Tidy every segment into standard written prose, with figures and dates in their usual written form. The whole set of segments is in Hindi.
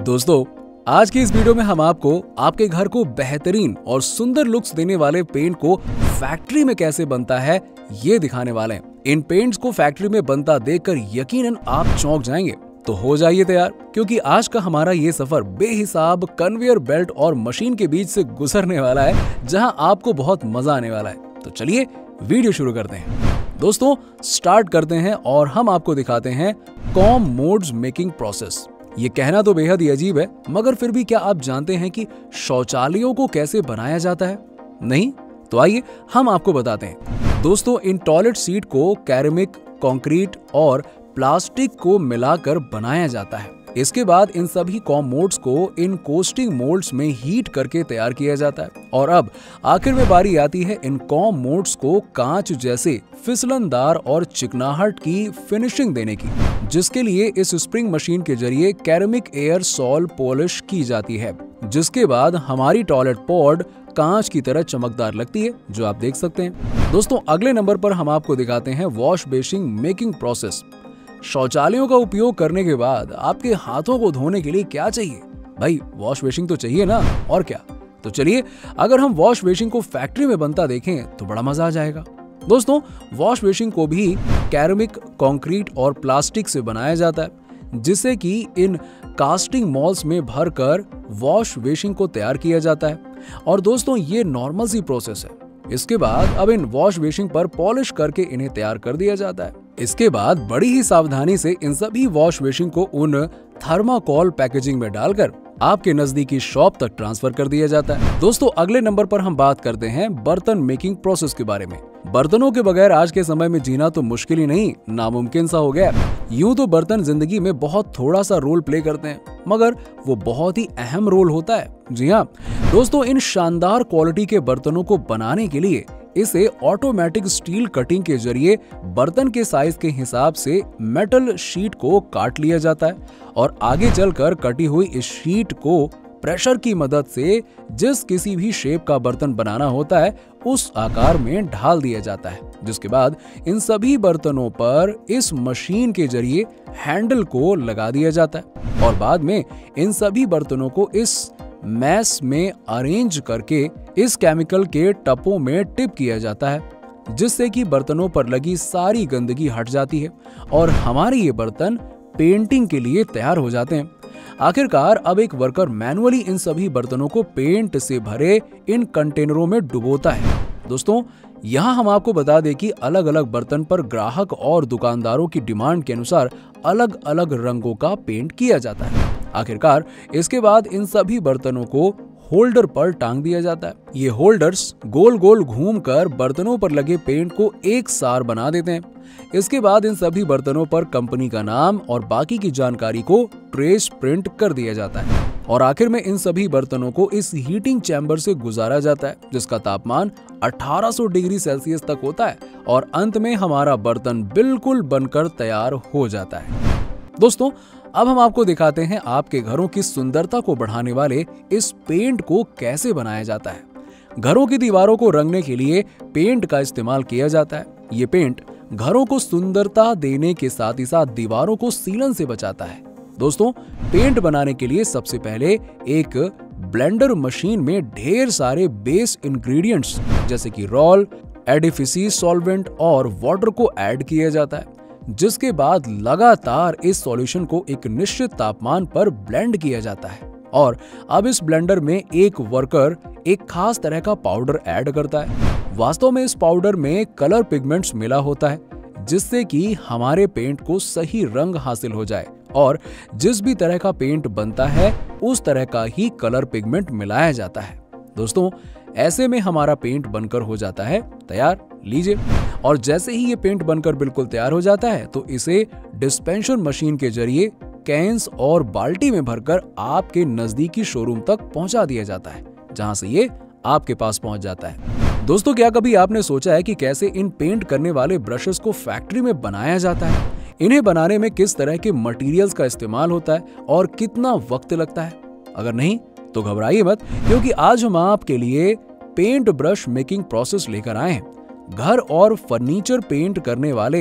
दोस्तों, आज की इस वीडियो में हम आपको आपके घर को बेहतरीन और सुंदर लुक्स देने वाले पेंट को फैक्ट्री में कैसे बनता है ये दिखाने वाले हैं। इन पेंट्स को फैक्ट्री में बनता देखकर यकीनन आप चौंक जाएंगे। तो हो जाइए तैयार, क्योंकि आज का हमारा ये सफर बेहिसाब कन्वेयर बेल्ट और मशीन के बीच से गुजरने वाला है, जहां आपको बहुत मजा आने वाला है। तो चलिए वीडियो शुरू करते हैं। दोस्तों, स्टार्ट करते हैं और हम आपको दिखाते हैं कॉम मोड्स मेकिंग प्रोसेस। ये कहना तो बेहद ही अजीब है, मगर फिर भी क्या आप जानते हैं कि शौचालयों को कैसे बनाया जाता है? नहीं? तो आइए हम आपको बताते हैं। दोस्तों, इन टॉयलेट सीट को कैरेमिक, कंक्रीट और प्लास्टिक को मिलाकर बनाया जाता है। इसके बाद इन सभी कॉम मोड्स को इन कोस्टिंग मोल्ड्स में हीट करके तैयार किया जाता है। और अब आखिर में बारी आती है इन कॉम मोड्स को कांच जैसे फिसलनदार और चिकनाहट की फिनिशिंग देने की, जिसके लिए इस स्प्रिंग मशीन के जरिए कैरेमिक एयर सॉल पॉलिश की जाती है, जिसके बाद हमारी टॉयलेट पॉड कांच की तरह चमकदार लगती है, जो आप देख सकते हैं। दोस्तों, अगले नंबर पर हम आपको दिखाते हैं वॉश बेसिन मेकिंग प्रोसेस। शौचालयों का उपयोग करने के बाद आपके हाथों को धोने के लिए क्या चाहिए? भाई, वॉश बेसिन तो चाहिए ना, और क्या। तो चलिए, अगर हम वॉश बेसिन को फैक्ट्री में बनता देखें तो बड़ा मजा आ जाएगा। दोस्तों, वॉश बेसिन को भी कैरेमिक, कंक्रीट और प्लास्टिक से बनाया जाता है, जिससे कि इन कास्टिंग मॉल्स में भरकर वॉश बेसिन को तैयार किया जाता है। और दोस्तों, ये नॉर्मल सी प्रोसेस है। इसके बाद अब इन वॉश बेसिन पर पॉलिश करके इन्हें तैयार कर दिया जाता है। इसके बाद बड़ी ही सावधानी से इन सभी वॉश बेसिन को उन थर्माकोल पैकेजिंग में डालकर आपके नजदीकी शॉप तक ट्रांसफर कर दिया जाता है। दोस्तों, अगले नंबर पर हम बात करते हैं बर्तन मेकिंग प्रोसेस के बारे में। बर्तनों के बगैर आज के समय में जीना तो मुश्किल ही नहीं, नामुमकिन सा हो गया। यूं तो बर्तन जिंदगी में बहुत थोड़ा सा रोल प्ले करते हैं, मगर वो बहुत ही अहम रोल होता है। जी हाँ दोस्तों, इन शानदार क्वालिटी के बर्तनों को बनाने के लिए इसे ऑटोमेटिक स्टील कटिंग के जरिए बर्तन के साइज के हिसाब से मेटल शीट को काट लिया जाता है और आगे चलकर कटी हुई इस शीट को प्रेशर की मदद से जिस किसी भी शेप का बर्तन बनाना होता है उस आकार में ढाल दिया जाता है, जिसके बाद इन सभी बर्तनों पर इस मशीन के जरिए हैंडल को लगा दिया जाता है और बाद में इन सभी बर्तनों को इस मैस में अरेंज करके इस केमिकल के टपों में टिप किया जाता है, जिससे कि बर्तनों पर लगी सारी गंदगी हट जाती है और हमारे ये बर्तन पेंटिंग के लिए तैयार हो जाते हैं। आखिरकार अब एक वर्कर मैनुअली इन सभी बर्तनों को पेंट से भरे इन कंटेनरों में डुबोता है। दोस्तों, यहाँ हम आपको बता दें कि अलग अलग बर्तन पर ग्राहक और दुकानदारों की डिमांड के अनुसार अलग अलग रंगों का पेंट किया जाता है। आखिरकार इसके बाद इन सभी बर्तनों को होल्डर पर टांग दिया जाता है। ये होल्डर्स गोल गोल घूमकर बर्तनों पर लगे पेंट को एक सार बना देते हैं। इसके बाद इन सभी बर्तनों पर कंपनी का नाम और बाकी की जानकारी को ट्रेस प्रिंट कर दिया जाता है और आखिर में इन सभी बर्तनों को इस हीटिंग चैम्बर से गुजारा जाता है, जिसका तापमान 1800 डिग्री सेल्सियस तक होता है और अंत में हमारा बर्तन बिल्कुल बनकर तैयार हो जाता है। दोस्तों, अब हम आपको दिखाते हैं आपके घरों की सुंदरता को बढ़ाने वाले इस पेंट को कैसे बनाया जाता है। घरों की दीवारों को रंगने के लिए पेंट का इस्तेमाल किया जाता है। ये पेंट घरों को सुंदरता देने के साथ ही साथ दीवारों को सीलन से बचाता है। दोस्तों, पेंट बनाने के लिए सबसे पहले एक ब्लेंडर मशीन में ढेर सारे बेस इंग्रेडिएंट्स जैसे कि रोल, एडिफिसी सॉल्वेंट और वाटर को ऐड किया जाता है, जिसके बाद लगातार इस सॉल्यूशन को एक निश्चित तापमान पर ब्लेंड किया जाता है और अब इस ब्लेंडर में एक वर्कर एक खास तरह का पाउडर ऐड करता है। वास्तव में इस पाउडर में कलर पिगमेंट्स मिला होता है, जिससे कि हमारे पेंट को सही रंग हासिल हो जाए और जिस भी तरह का पेंट बनता है उस तरह का ही कलर पिगमेंट मिलाया जाता है। दोस्तों, ऐसे में हमारा पेंट बनकर हो जाता है तैयार। लीजिए, और जैसे ही ये पेंट बनकर बिल्कुल तैयार हो जाता है तो इसे डिस्पेंसर मशीन के जरिए कैंस और बाल्टी में भरकर आपके नजदीकी शोरूम तक पहुंचा दिया जाता है, जहां से ये आपके पास पहुंच जाता है। दोस्तों, क्या कभी आपने सोचा है कि कैसे इन पेंट करने वाले ब्रशेस को फैक्ट्री में बनाया जाता है? इन्हें बनाने में किस तरह के मटेरियल्स का इस्तेमाल होता है और कितना वक्त लगता है? अगर नहीं तो घबराइए मत, क्योंकि आज हम आपके लिए पेंट ब्रश मेकिंग प्रोसेस लेकर आए हैं। घर और फर्नीचर पेंट करने वाले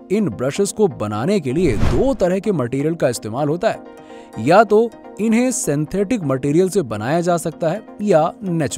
इन ब्रशेस को बनाने के लिए दो तरह के मटेरियल का इस्तेमाल होता है। या तो इन्हें सिंथेटिक मटेरियल से बनाया जा सकता है या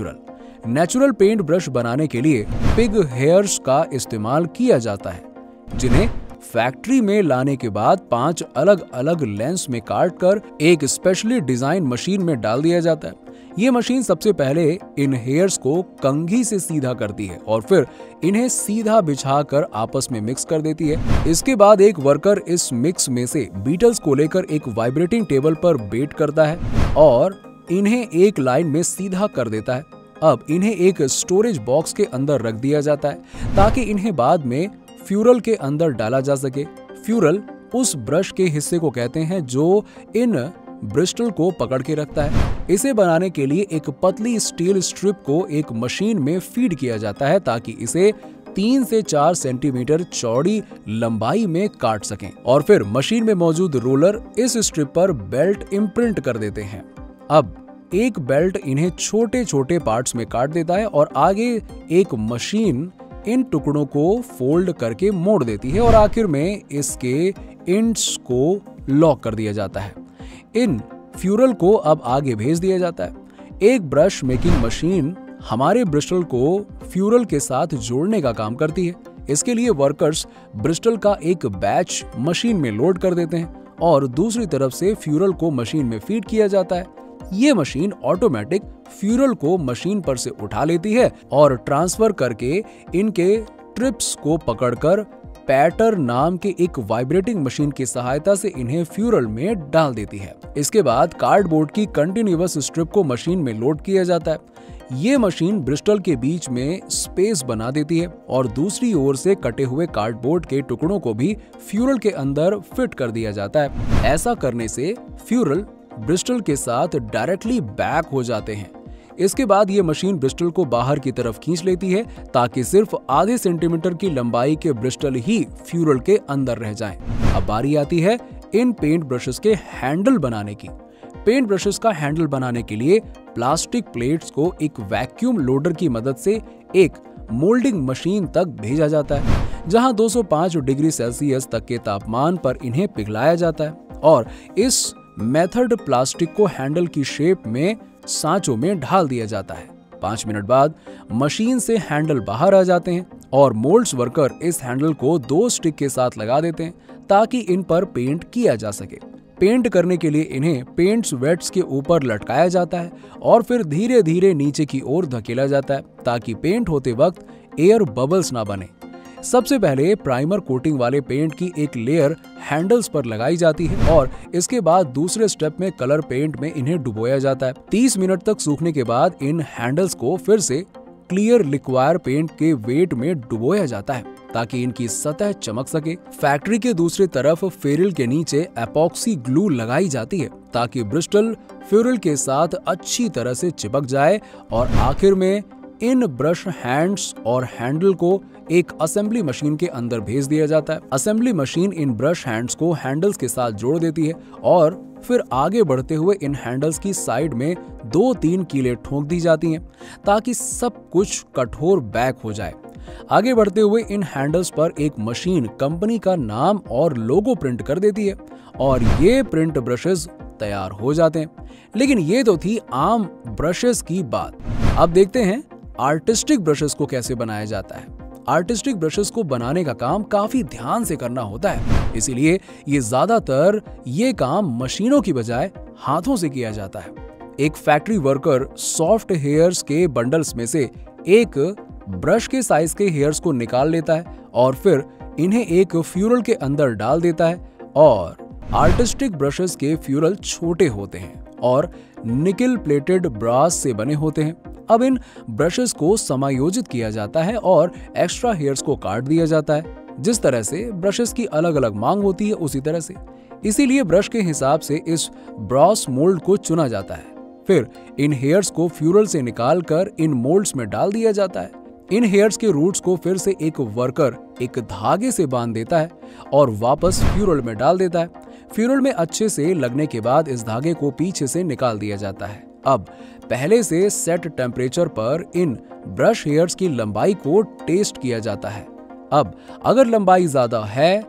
नेचुरल पेंट ब्रश बनाने के लिए पिग हेयर्स का इस्तेमाल किया जाता है, जिन्हें फैक्ट्री में लाने के बाद 5 अलग अलग लेंस में काट कर एक स्पेशली डिजाइन मशीन में डाल दिया जाता है। ये मशीन सबसे पहले इन हेयर्स को कंघी से सीधा करती है और फिर इन्हें सीधा बिछाकर आपस में मिक्स कर देती है। इसके बाद एक वर्कर इस मिक्स में से बीटल्स को लेकर एक वाइब्रेटिंग टेबल पर बेट करता है और इन्हें एक लाइन में सीधा कर देता है। अब इन्हें एक स्टोरेज बॉक्स के अंदर रख दिया जाता है ताकि इन्हें बाद में फ्यूरल के अंदर डाला जा सके। फ्यूरल उस ब्रश के हिस्से को कहते हैं जो इन ब्रिस्टल को पकड़ के रखता है। इसे बनाने के लिए एक पतली स्टील स्ट्रिप को एक मशीन में फीड किया जाता है ताकि इसे 3 से 4 सेंटीमीटर चौड़ी लंबाई में काट सकें और फिर मशीन में मौजूद रोलर इस स्ट्रिप पर बेल्ट इम्प्रिंट कर देते हैं। अब एक बेल्ट इन्हें छोटे छोटे पार्ट्स में काट देता है और आगे एक मशीन इन टुकड़ों को फोल्ड करके मोड़ देती है और आखिर में इसके एंड्स को लॉक कर दिया जाता है। इन फ्यूरल को अब आगे भेज दिया जाता है। एक ब्रश मेकिंग मशीन हमारे ब्रिस्टल को फ्यूरल के साथ जोड़ने का काम करती है। इसके लिए वर्कर्स ब्रिस्टल का एक बैच मशीन में लोड कर देते हैं और दूसरी तरफ से फ्यूरल को मशीन में फीड किया जाता है। ये मशीन ऑटोमेटिक फ्यूरल को मशीन पर से उठा लेती है और ट्रांसफर करके इनके ट्रिप्स को पकड़कर पैटर नाम के एक वाइब्रेटिंग मशीन की सहायता से इन्हें फ्यूरल में डाल देती है। इसके बाद कार्डबोर्ड की कंटिन्यूअस स्ट्रिप को मशीन में लोड किया जाता है। ये मशीन ब्रिस्टल के बीच में स्पेस बना देती है और दूसरी ओर से कटे हुए कार्डबोर्ड के टुकड़ों को भी फ्यूरल के अंदर फिट कर दिया जाता है। ऐसा करने से फ्यूरल ब्रिस्टल के साथ डायरेक्टली बैक हो जाते हैं। इसके बाद ये मशीन ब्रिस्टल को बाहर की तरफ खींच लेती है ताकि सिर्फ आधे सेंटीमीटर की लंबाई के ब्रिस्टल ही फ्यूरल के अंदर रह जाएं। अब बारी आती है इन पेंट ब्रशेस के हैंडल बनाने की। पेंट ब्रशेस का हैंडल बनाने के लिए प्लास्टिक प्लेट्स को एक वैक्यूम लोडर की मदद से एक मोल्डिंग मशीन तक भेजा जाता है, जहां 205 डिग्री सेल्सियस तक के तापमान पर इन्हें पिघलाया जाता है और इस मेथड प्लास्टिक को हैंडल की शेप में सांचों में ढाल दिया जाता है। 5 मिनट बाद मशीन से हैंडल बाहर आ जाते हैं और मोल्ड्स वर्कर इस हैंडल को 2 स्टिक के साथ लगा देते हैं ताकि इन पर पेंट किया जा सके। पेंट करने के लिए इन्हें पेंट्स वेट्स के ऊपर लटकाया जाता है और फिर धीरे धीरे नीचे की ओर धकेला जाता है ताकि पेंट होते वक्त एयर बबल्स ना बने। सबसे पहले प्राइमर कोटिंग वाले पेंट की एक लेयर हैंडल्स पर लगाई जाती है और इसके बाद दूसरे स्टेप में कलर पेंट में इन्हें डुबोया जाता है। 30 मिनट तक सूखने के बाद इन हैंडल्स को फिर से क्लियर लिक्वायर पेंट के वेट में डुबोया जाता है ताकि इनकी सतह चमक सके। फैक्ट्री के दूसरी तरफ फेरिल के नीचे एपॉक्सी ग्लू लगाई जाती है ताकि ब्रिस्टल फ्यूरल के साथ अच्छी तरह से चिपक जाए और आखिर में इन ब्रश हैंड्स और हैंडल को एक असेंबली मशीन के अंदर भेज दिया जाता है। असेंबली मशीन इन ब्रश हैंड्स को हैंडल्स के साथ जोड़ देती है और फिर आगे बढ़ते हुए इन हैंडल्स की साइड में 2-3 कीलें ठोक दी जाती हैं ताकि सब कुछ कठोर बैक हो जाए। आगे बढ़ते हुए इन हैंडल्स पर एक मशीन कंपनी का नाम और लोगो प्रिंट कर देती है और ये प्रिंट ब्रशेस तैयार हो जाते हैं। लेकिन ये तो थी आम ब्रशेस की बात। अब देखते हैं आर्टिस्टिक ब्रशेस को कैसे बनाया जाता है। आर्टिस्टिक ब्रशेस को बनाने का काम काफी ध्यान से करना होता है, इसीलिए ये ज्यादातर ये काम मशीनों की बजाय हाथों से किया जाता है। एक फैक्ट्री वर्कर सॉफ्ट हेयर्स के बंडल्स में से एक ब्रश के साइज के हेयर्स को निकाल लेता है और फिर इन्हें एक फ्यूरल के अंदर डाल देता है और आर्टिस्टिक ब्रशेस के फ्यूरल छोटे होते हैं और निकल प्लेटेड ब्रास से बने होते हैं। अब इन ब्रशेस को समायोजित किया जाता है और एक्स्ट्रा हेयर्स को काट दिया जाता है। जिस तरह से ब्रशेस की अलग अलग मांग होती है उसी तरह से, इसीलिए ब्रश के हिसाब से इस ब्रॉस मोल्ड को चुना जाता है। फिर इन हेयर्स को फ्यूरल से निकालकर इन मोल्ड्स में डाल दिया जाता है। इन हेयर्स के रूट्स को फिर से एक वर्कर एक धागे से बांध देता है और वापस फ्यूरल में डाल देता है। फ्यूरल में अच्छे से लगने के बाद इस धागे को पीछे से निकाल दिया जाता है। अब पहले से सेट टेम्परेचर पर इन ब्रश हेयर्स की लंबाई को टेस्ट किया जाता है। अब अगर लंबाई ज्यादा है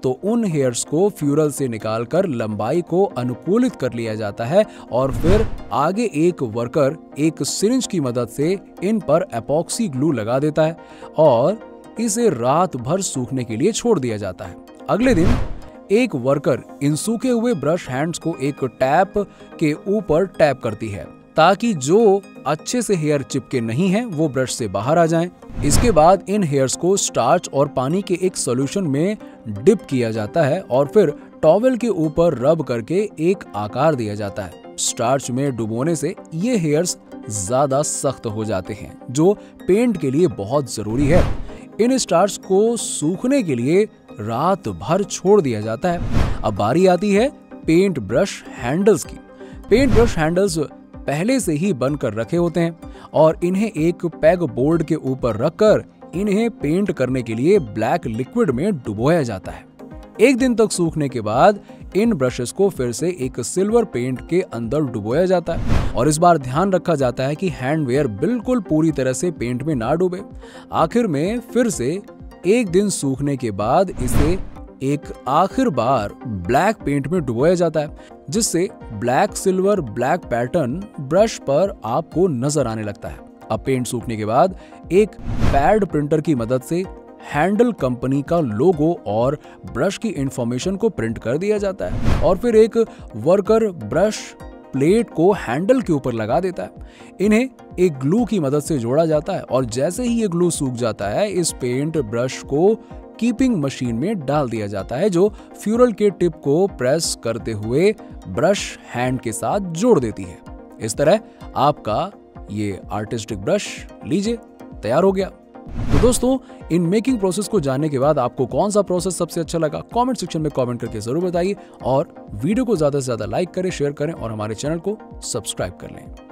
तो उन हेयर्स को फ्यूरल से निकालकर लंबाई को अनुकूलित कर लिया जाता है और फिर आगे एक वर्कर एक सिरिंज की मदद से इन पर एपॉक्सी ग्लू लगा देता है और इसे रात भर सूखने के लिए छोड़ दिया जाता है। अगले दिन एक वर्कर इन सूखे हुए ब्रश हैंड्स को एक टैप के ऊपर टैप करती है ताकि जो अच्छे से हेयर चिपके नहीं हैं वो ब्रश से बाहर आ जाएं। इसके बाद इन हेयर्स को स्टार्च और पानी के एक सॉल्यूशन में डिप किया जाता है और फिर टॉवेल के ऊपर रब करके एक आकार दिया जाता है। स्टार्च में डुबोने से ये हेयर्स ज्यादा सख्त हो जाते हैं जो पेंट के लिए बहुत जरूरी है। इन स्टार्च को सूखने के लिए रात भर छोड़ दिया जाता है। अब बारी आती है पेंट ब्रश हैंडल्स की। पेंट ब्रश हैंडल्स पहले से ही बनकर रखे होते हैं और इन्हें एक पैग बोर्ड के ऊपर रखकर इन्हें पेंट करने के लिए ब्लैक लिक्विड में डुबोया जाता है। एक दिन तक सूखने के बाद इन ब्रशेस को फिर से एक सिल्वर पेंट के अंदर डुबोया जाता है और इस बार ध्यान रखा जाता है कि हैंडवेयर बिल्कुल पूरी तरह से पेंट में ना डूबे। आखिर में फिर से एक दिन सूखने के बाद इसे एक आखिर बार ब्लैक पेंट में डुबोया जाता है जिससे black silver black pattern brush पर आपको नजर आने लगता है। अब पेंट सूखने के बाद एक पैड प्रिंटर की मदद से हैंडल कंपनी का लोगो और ब्रश की इंफॉर्मेशन को प्रिंट कर दिया जाता है और फिर एक वर्कर ब्रश प्लेट को हैंडल के ऊपर लगा देता है। इन्हें एक ग्लू की मदद से जोड़ा जाता है और जैसे ही ये ग्लू सूख जाता है इस पेंट ब्रश को कीपिंग मशीन में डाल दिया जाता है जो फ्यूरल के टिप को प्रेस करते हुए ब्रश हैंड के साथ जोड़ देती है। इस तरह आपका ये आर्टिस्टिक ब्रश लीजिए तैयार हो गया। तो दोस्तों इन मेकिंग प्रोसेस को जानने के बाद आपको कौन सा प्रोसेस सबसे अच्छा लगा कमेंट सेक्शन में कमेंट करके जरूर बताइए और वीडियो को ज्यादा से ज्यादा लाइक करें, शेयर करें और हमारे चैनल को सब्सक्राइब कर लें।